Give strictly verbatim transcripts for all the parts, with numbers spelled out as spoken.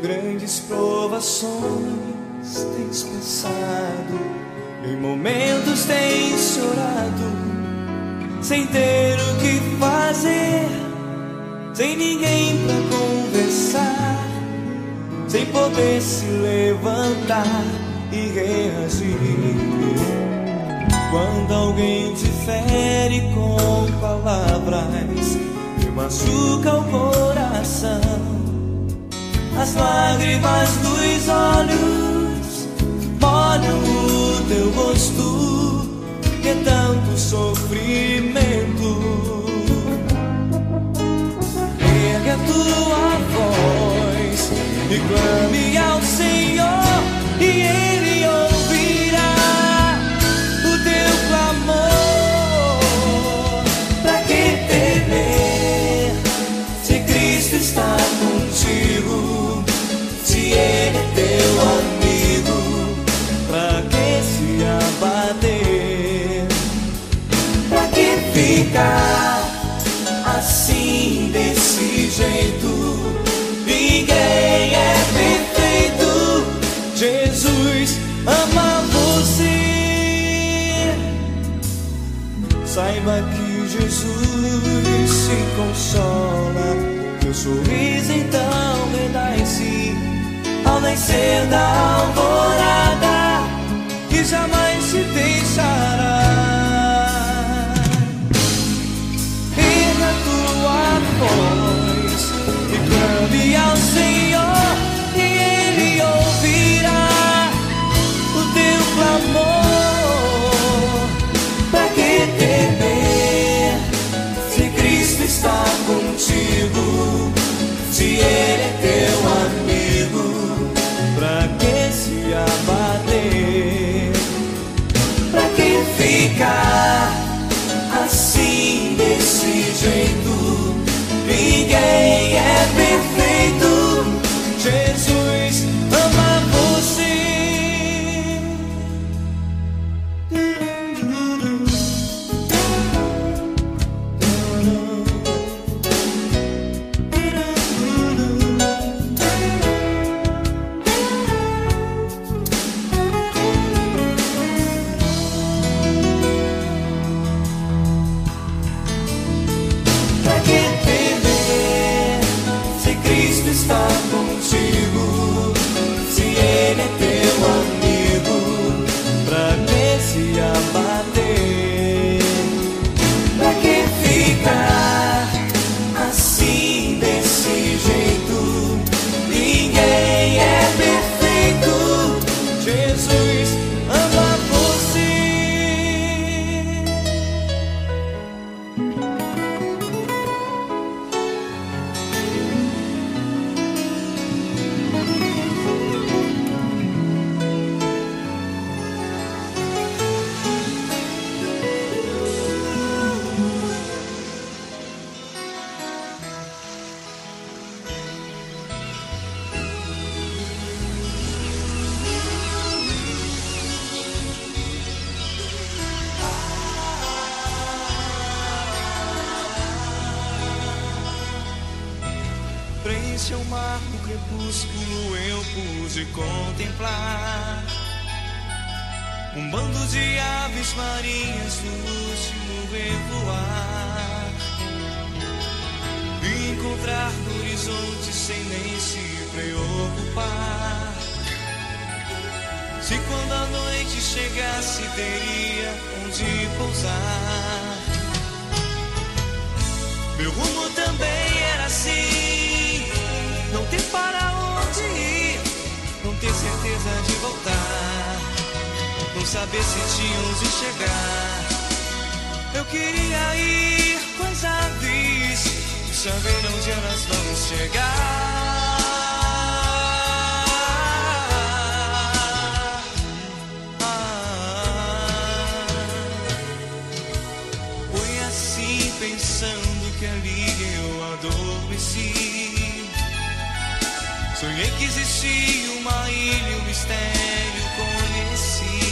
grandes provações tens passado, em momentos tens chorado, sem ter o que fazer, sem ninguém pra conversar, sem poder se levantar e reagir. Quando alguém te fere com palavras que machuca o coração, as lágrimas dos olhos molham o teu rosto, que é tanto sofrimento. Ergue a tua voz e clame ao Senhor, e Ele ouvirá o teu clamor. Pra que temer, se Cristo está contigo, se Ele é teu amigo? Pra que se abater? Pra que ficar assim, desse jeito? Ninguém é perfeito. Jesus ama você. Saiba que Jesus se consola, teu sorriso então renasce ao nascer da alvorada, que jamais te deixará. Erga a tua voz e clame ao Senhor, e Ele ouvirá o teu clamor. Pra que temer, se Cristo está contigo, se Ele é teu amigo? Pra que se abater? Pra que ficar assim, desse jeito? Ninguém é perfeito. Jesus ama você. Pra que temer, se Cristo está contigo, se Ele é teu amigo? Pra que se abater? Pra que ficar assim, desse jeito? Ninguém é perfeito. Jesus ama você. Frente ao mar no crepúsculo eu pude contemplar um bando de aves marinhas no último revoar, e encontrar no horizonte sem nem se preocupar se quando a noite chegasse teria onde pousar. Meu rumo também era assim, não ter para onde ir, não ter certeza de voltar, não saber se tinha onde chegar. Eu queria ir com as aves, saber onde elas vão chegar. Ah, foi assim, pensando que ali eu adormeci. Sonhei que existia uma ilha, um mistério conheci.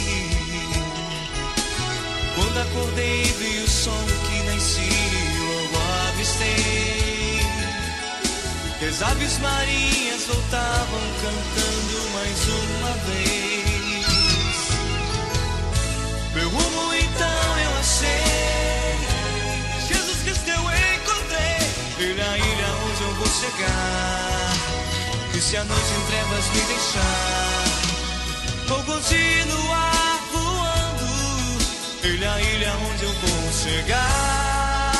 Quando acordei vi o sol que nascia, logo avistei. As aves marinhas voltavam cantando mais uma vez. Meu rumo então eu achei, Jesus Cristo eu encontrei. Ele é a ilha onde eu vou chegar, e se a noite em trevas me deixar, vou continuar voando. Ele é a ilha onde eu vou chegar.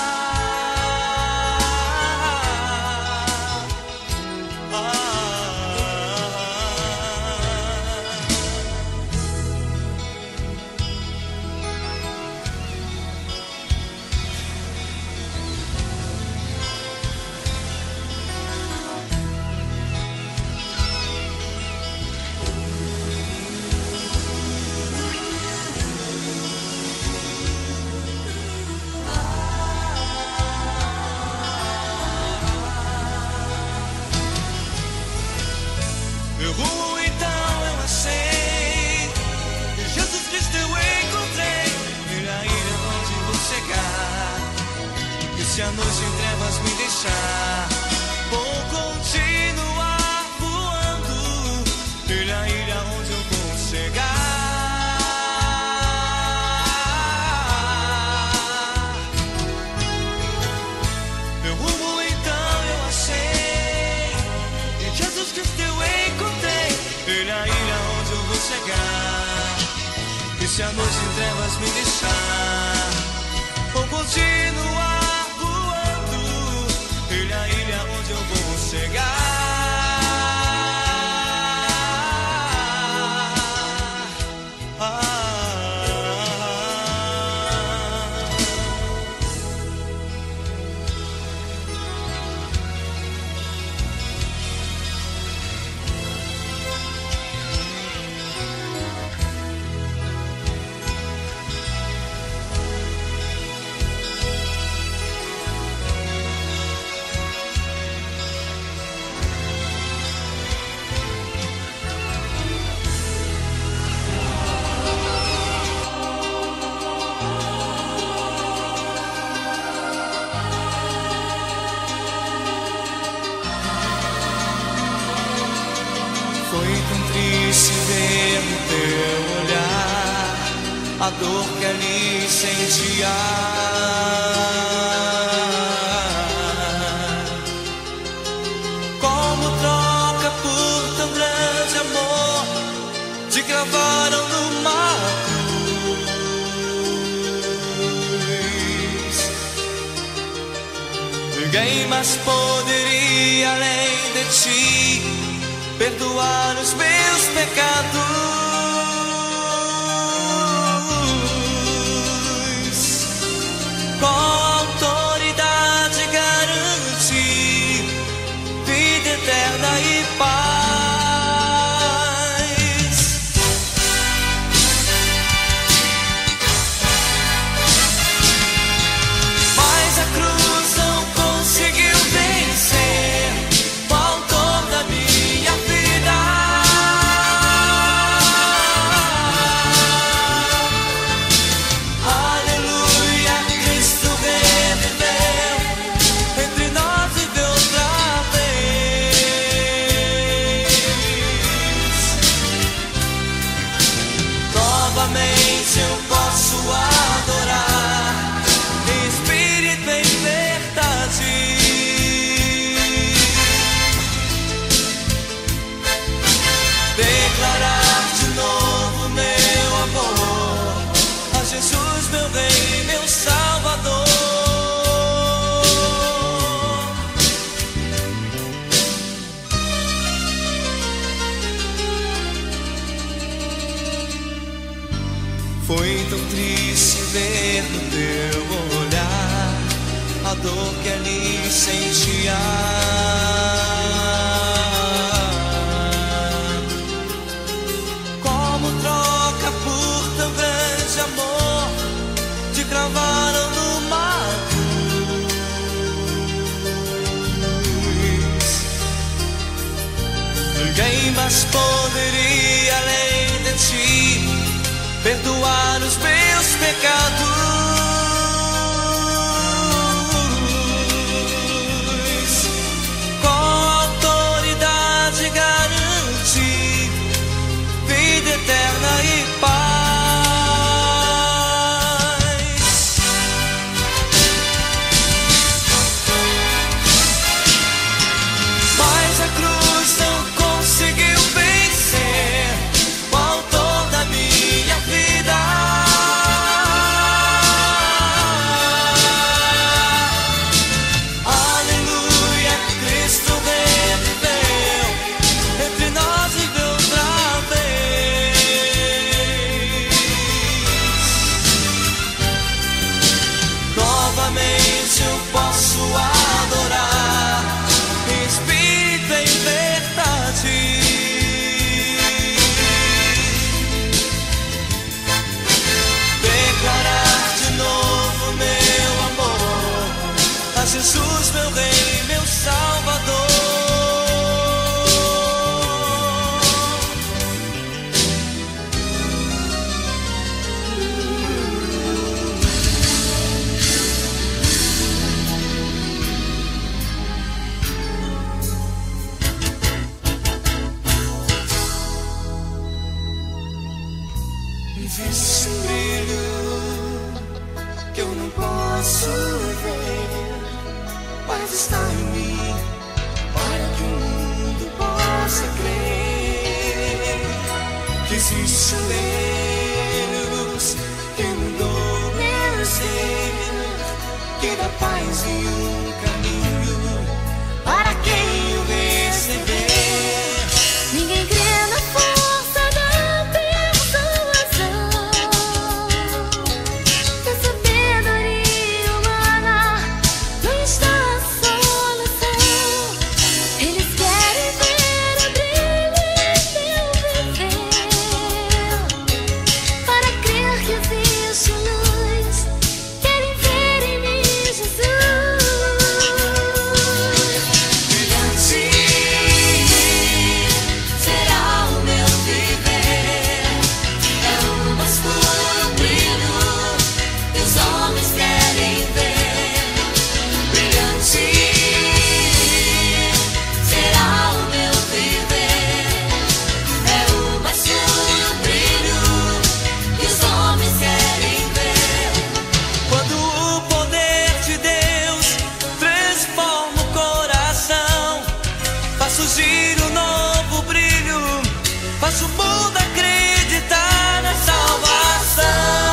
Meu rumo então eu achei, e Jesus Cristo eu encontrei. Ele é a ilha onde vou chegar, e se a noite em trevas me deixar, vou continuar voando. Ele é a ilha onde eu vou chegar. Meu rumo então eu achei, e Jesus Cristo eu encontrei. Ele é a ilha onde eu vou chegar, e se a noite em trevas me deixar, vou continuar voando. Ele é a ilha onde eu vou chegar. Ah. Foi tão triste ver no teu olhar a dor que ali sentia. Como troca por tão grande amor, te cravaram numa cruz. Ninguém mais poderia além de ti perdoar os meus pecados. Com autoridade garantir vida eterna e paz. Mas a cruz não conseguiu vencer o autor da minha vida. Aleluia, Cristo reviveu, entre nós viveu outra vez. Novamente eu posso adorar em espírito e em verdade, declarar de novo meu amor a Jesus, meu Rei, meu Salvador. Foi tão triste ver no teu olhar a dor que ali sentia. Como troca por tão grande amor, te cravaram numa cruz. Ninguém mais poderia além de ti perdoar os meus pecados. Com Jesus, meu Rei, meu Salvador. Existe um brilho que eu não posso ver, mas está em mim para que o mundo possa crer que existe um Deus que mudou meu ser, que dá paz e um caminho para quem o receber. Ninguém crê na força da persuasão, que a sabedoria humana não está a solução. Eles querem ver o brilho em teu viver, para crer que existe luz, querem ver em mim Jesus. Surgir um novo brilho, faço o mundo acreditar na salvação.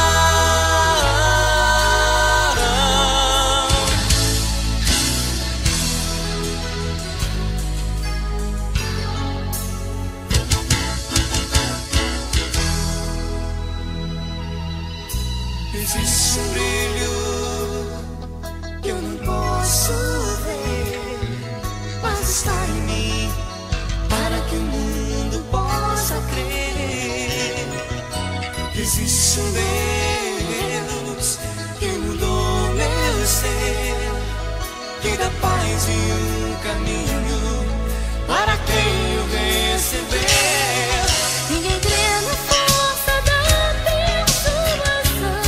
Existe um brilho que eu não posso ver, mas está em mim para que o mundo possa crer que existe um Deus que mudou meu ser, que dá paz e um caminho para quem o receber. Ninguém crê na força da persuasão,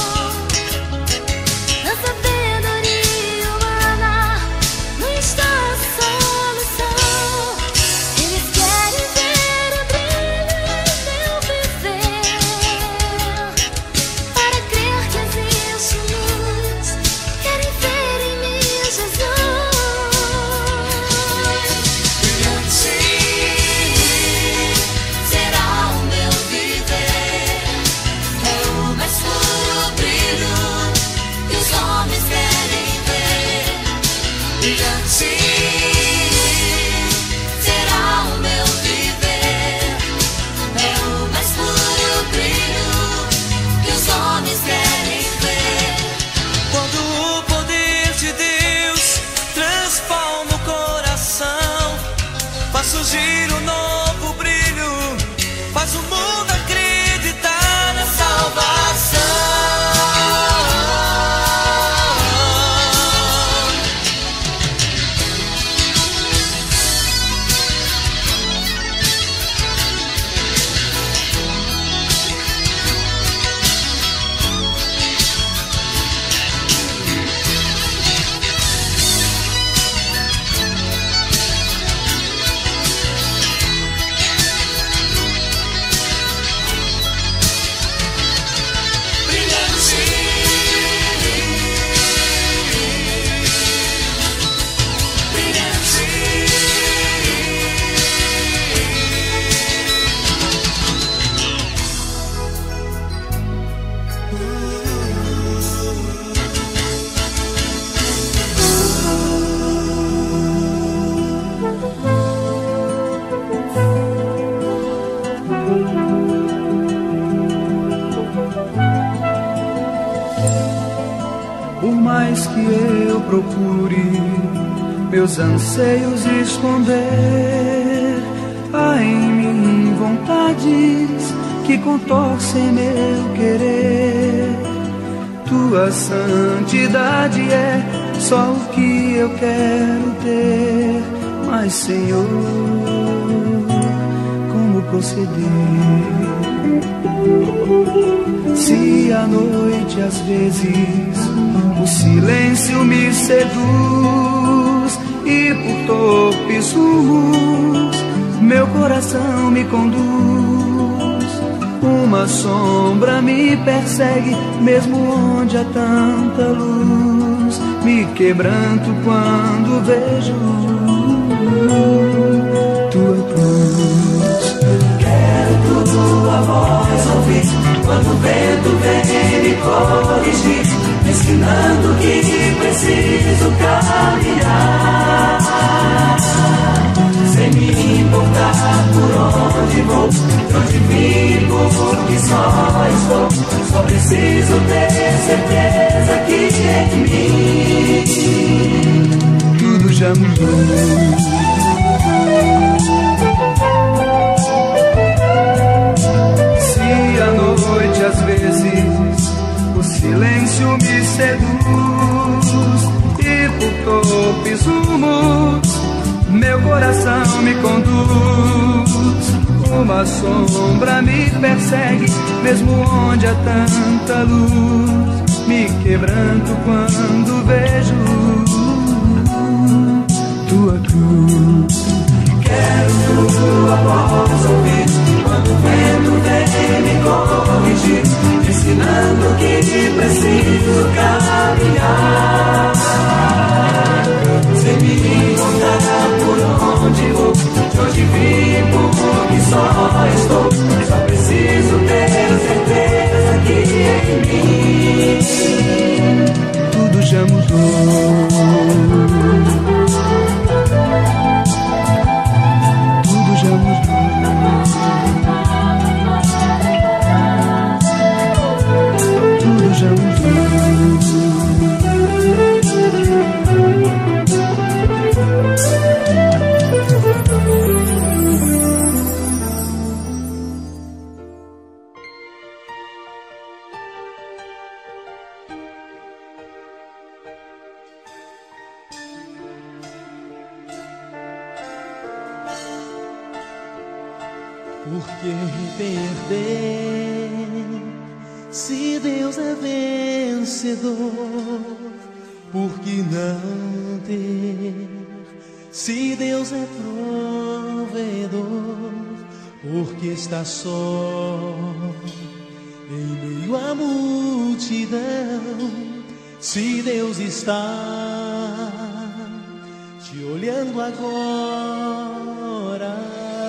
na sabedoria humana não está a solução. Eles querem ver o brilho em teu viver, para crer que existe luz, querem ver em mim Jesus. Brilhante será o meu viver, é o mais puro brilho que os homens querem ver. Brilhante será o meu viver, é o mais puro brilho que os homens querem ver. Quando o poder de Deus transforma o coração, faz surgir um novo brilho, faz o mundo acreditar na salvação. Por mais que eu procure meus anseios esconder, há em mim vontades que contorcem meu querer. Tua santidade é só o que eu quero ter. Mas, Senhor, como proceder? Se à noite às vezes o silêncio me seduz e por torpes rumos meu coração me conduz, uma sombra me persegue mesmo onde há tanta luz. Me quebranto quando vejo tua cruz. Quero tua voz ouvir quando o vento vem me corrigir, me ensinando que preciso caminhar, sem me importar por onde vou, de onde vivo, que só estou. Só preciso ter certeza que em mim tudo já mudou. Se à noite às vezes o silêncio me seduz e por torpes rumos meu coração me conduz, uma sombra me persegue mesmo onde há tanta luz. Me quebranto quando vejo tua cruz. Quero tua voz ouvir quando o vento vem me corrigir, me ensinando que preciso caminhar, sem me importar por onde vou, de onde vim, por que só estou. Só preciso ter certeza que em mim tudo já mudou. Tudo já mudou. Tudo já mudou. Por que perder se Deus é vencedor? Por que não ter se Deus é provedor? Por que está só em meio à multidão se Deus está te olhando agora?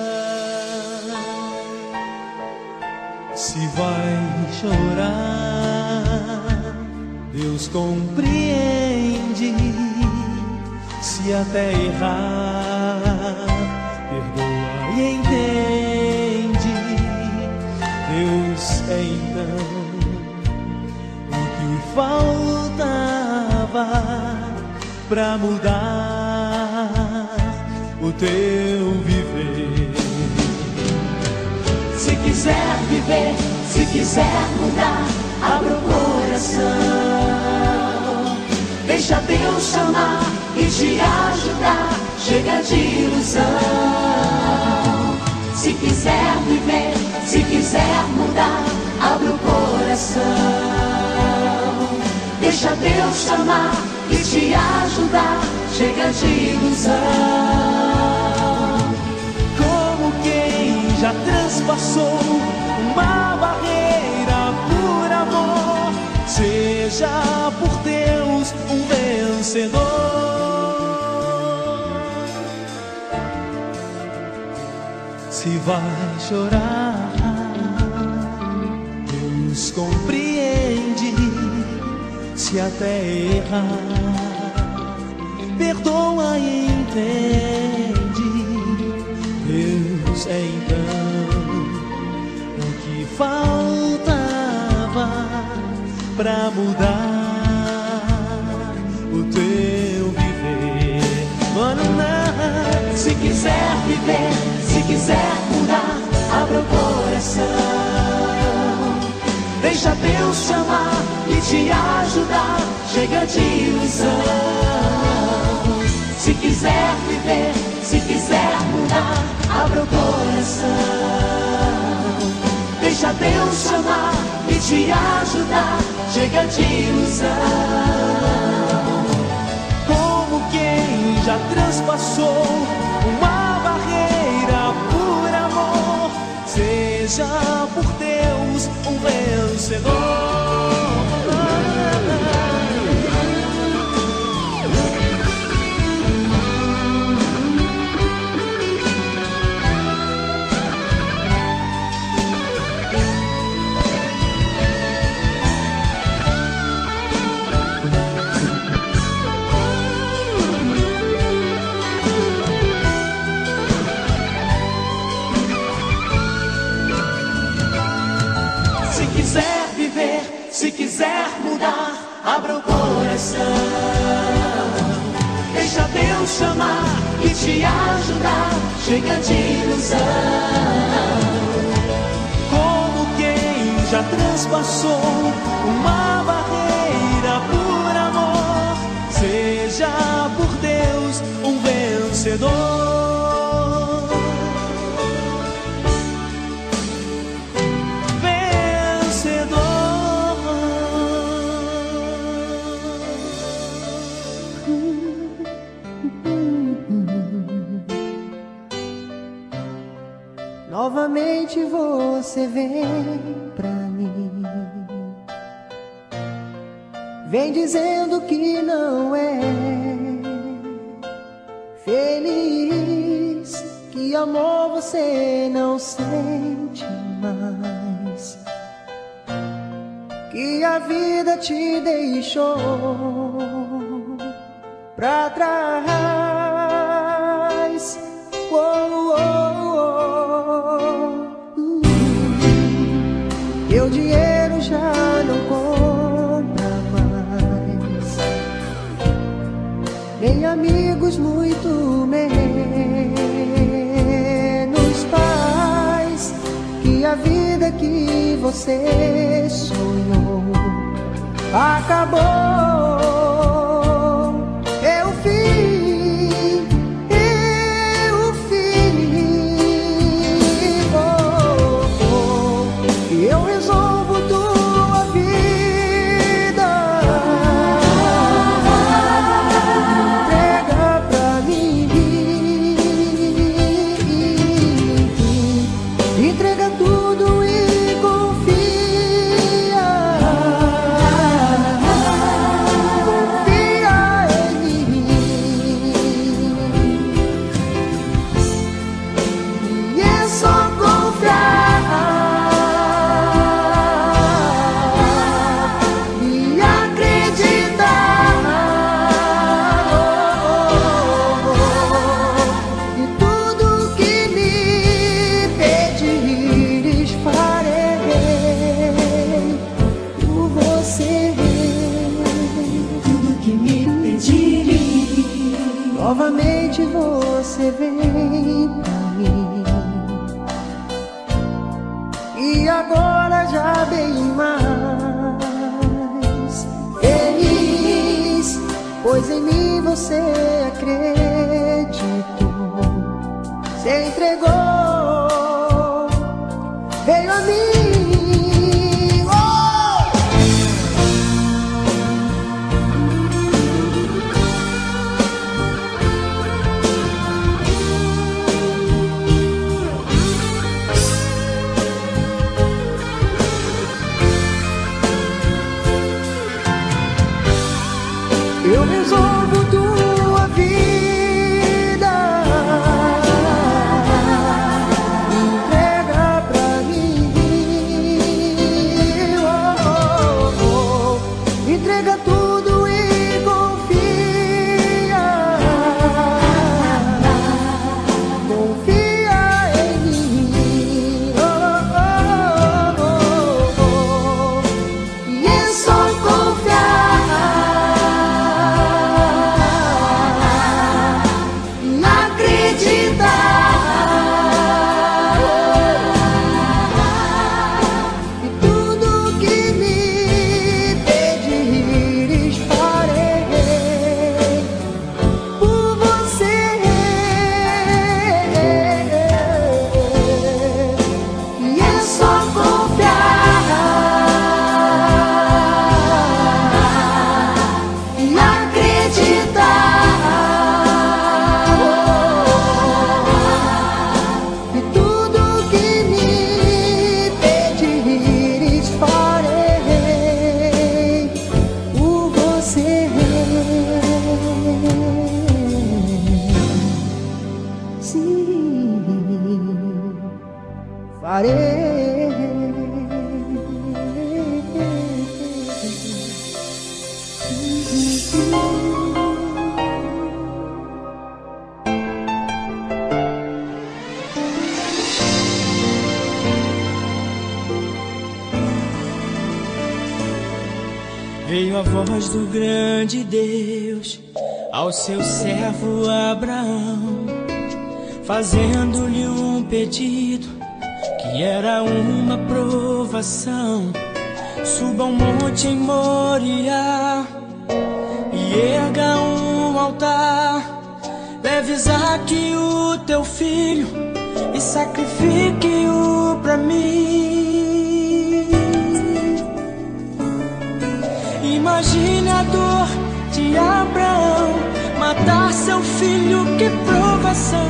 Se vai chorar, Deus compreende. Se até errar, perdoa e entende. Deus é então o que faltava pra mudar o teu viver. Se quiser viver, se quiser mudar, abra o coração. Deixa Deus chamar e te ajudar. Chega de ilusão. Se quiser viver, se quiser mudar, abra o coração. Deixa Deus chamar e te ajudar. Chega de ilusão. Como quem já transpassou uma barreira por amor, seja por Deus um vencedor. Se vai chorar, Deus compreende. Se até errar, perdoa e entende. Deus é então o que faltava pra mudar o teu viver. Mano, se quiser viver, se quiser mudar, abra o coração. Deixa Deus chamar e te ajudar. Chega de ilusão. Se quiser viver, se quiser mudar, abra o coração. Deixa Deus chamar e te ajudar. Chega de ilusão. Como quem já transpassou uma barreira por amor, seja por Deus um vencedor. Se quiser mudar, abra o coração. Deixa Deus chamar e te ajudar. Chega de ilusão. Como quem já transpassou uma barreira por amor, seja por Deus um vencedor. Novamente você vem pra mim, vem dizendo que não é feliz, que amor você não sente mais, que a vida te deixou pra trás. Oh, oh, oh. Teu dinheiro já não compra mais, nem amigos, muito menos paz, que a vida que você sonhou acabou. Eu fiz novamente você vem pra mim, e agora já bem mais feliz, pois em mim você acreditou, se entregou, veio a mim. Eu resolvo tua vida. farei. Veio a voz do grande Deus ao seu servo Abraão, fazendo-lhe um pedido que era uma provação. Suba um monte em Moriá e erga um altar. Leve Isaque, o teu filho, e sacrifique-o pra mim. Imagine a dor de Abraão, matar seu filho, que provação.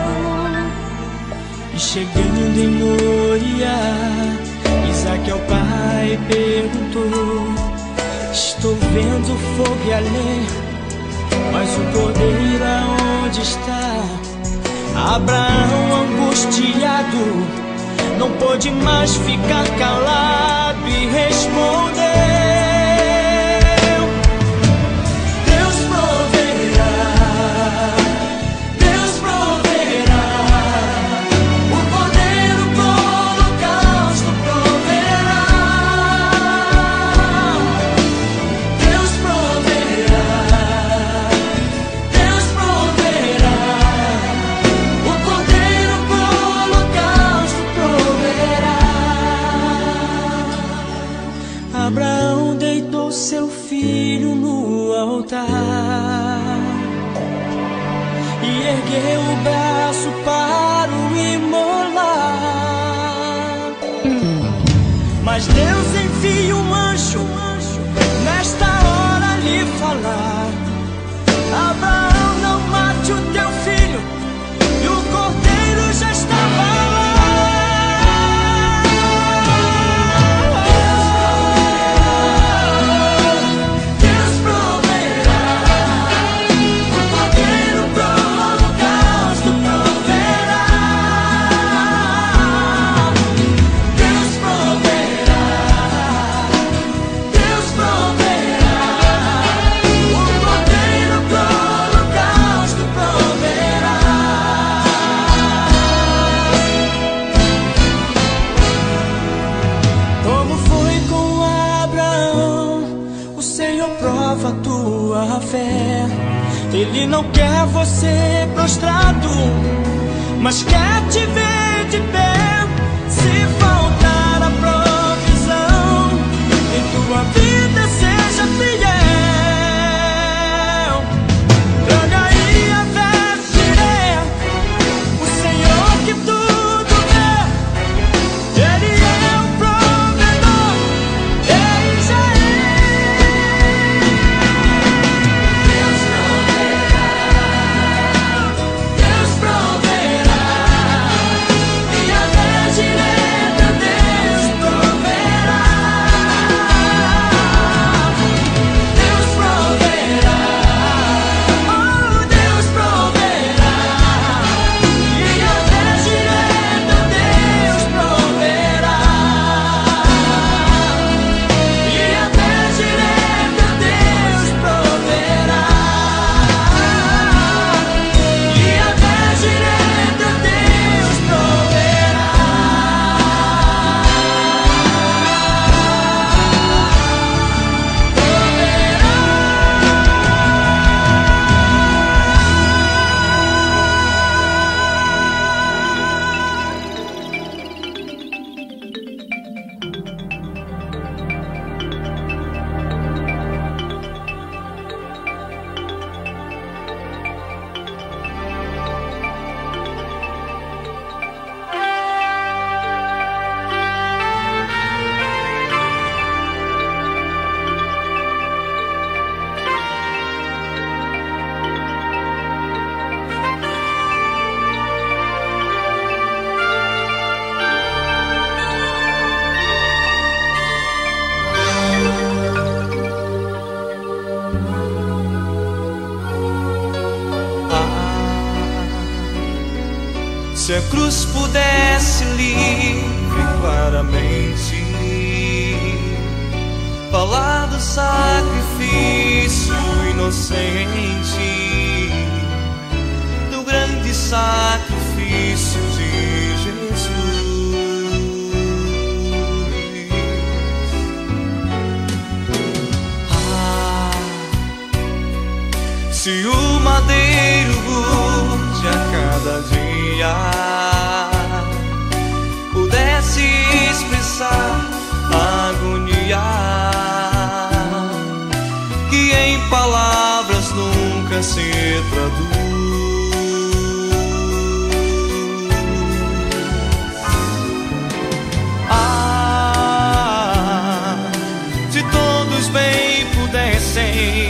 E chegando em Moriá, Isaque ao pai perguntou: estou vendo fogo e a lenha, mas o cordeiro aonde está? Abraão, angustiado, não pôde mais ficar calado e respondeu: Abraão deitou seu filho no altar e ergueu o braço para o imolar. Mas Deus envia um anjo nesta hora lhe falar: Abraão, não mate o teu filho. E o cordeiro já estava lá. Prova a tua fé. Ele não quer você prostrado, mas quer te ver de pé. Se faltar a provisão, em tua vida seja fiel. Traga aí a vestiré, o Senhor que tudo vê. Ele é o provedor, ele já é. Deus proverá, Se a cruz pudesse livre claramente falar do sacrifício inocente, do grande sacrifício de Jesus. Ah, se o madeiro rude a cada dia pudesse expressar a agonia que em palavras nunca se traduz. Ah, se todos bem pudessem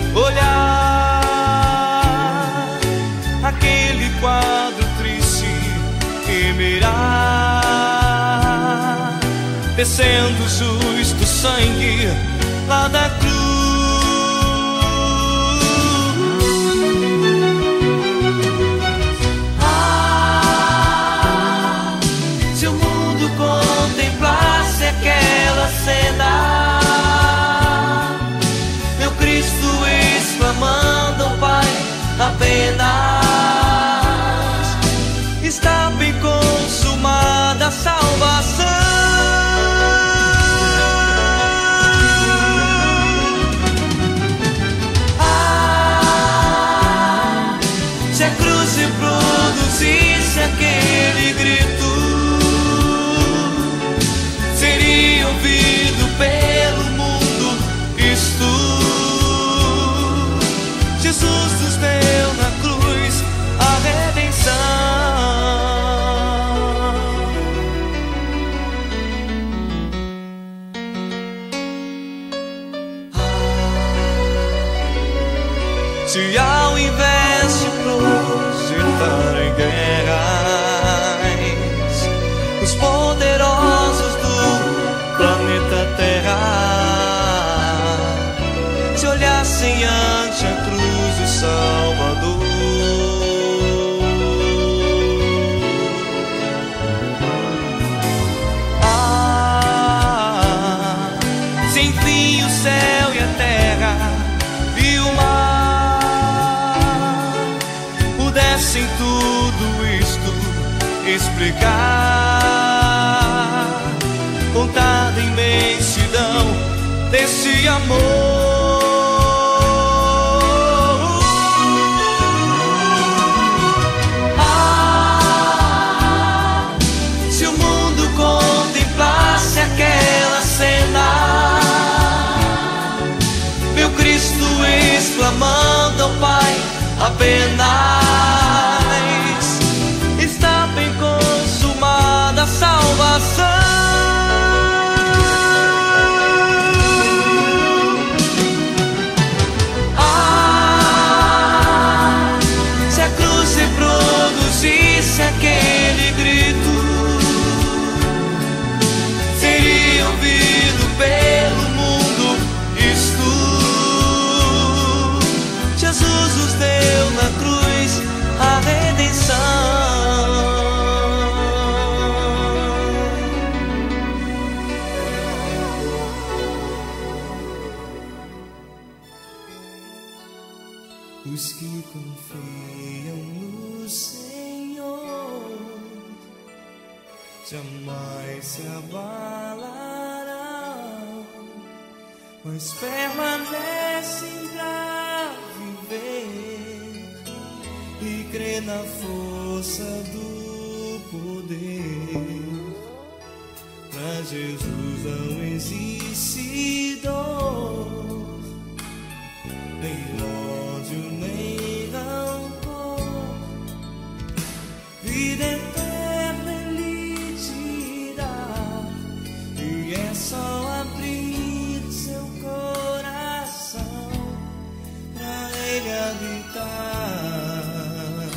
olhar aquele quadro triste que mirar, descendo justo sangue lá da cruz. Ah, se o mundo contemplasse aquela cena, meu Cristo exclamando ao Pai, apenas está bem consumada a salvação. Ah, se a cruz reproduzisse aquele grito, seria ouvido pelo mundo. Isto Jesus nos deu na cruz a redenção. Se ao invés de projetar em guerras os poderosos do planeta Terra se olhassem ante a cruz do Salvador, ah, se enfim o céu e a terra e o mar pudessem tudo isto explicar, contar a imensidão desse amor. Ah, se o mundo contemplasse aquela cena, meu Cristo exclamando ao Pai, apenas está bem consumada a salvação. Ah, se a cruz reproduzisse aquele grito, seria ouvido pelo mundo. Isto Jesus nos deu na cruz a redenção. Os que confiam no Senhor jamais se abalarão, mas permanecem pra viver e crer na força do poder. Pra Jesus não existe dor, nem ódio, nem rancor. Vida eterna Ele te dá, e é só abrir seu coração pra Ele habitar.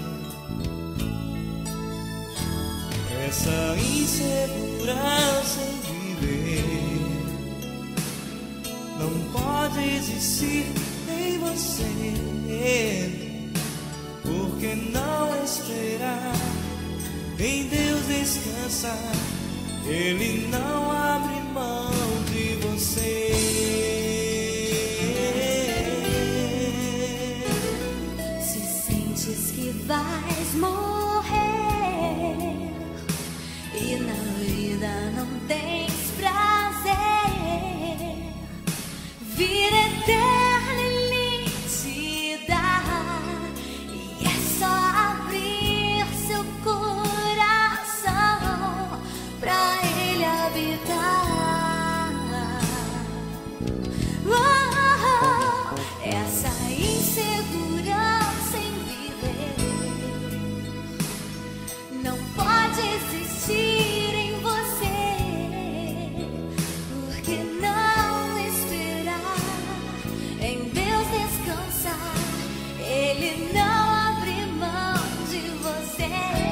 Essa insegurança em viver não pode existir em você, porque não esperar em Deus descansar, Ele não abre mão de você. Se sentes que vais morrer e na vida não tens prazer, vida eterna e nítida, e é só abrir seu coração pra Ele habitar. Oh, essa insegurança em viver não pode existir em você. Por que não esperar em Deus descansar? Ele não abre mão de você.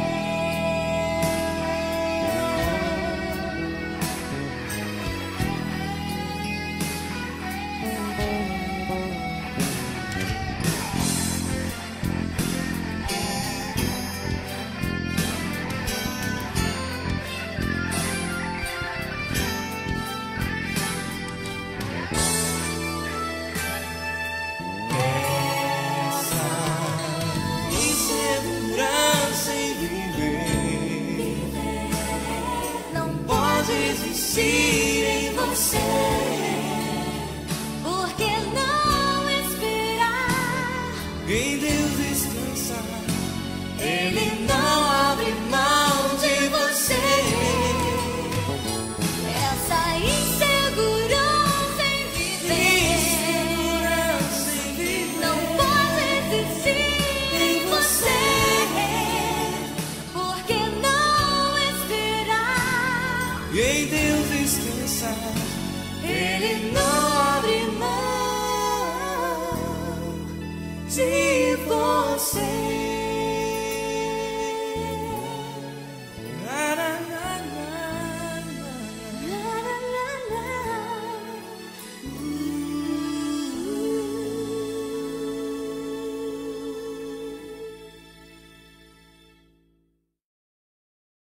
Insegurança em viver não pode existir em você.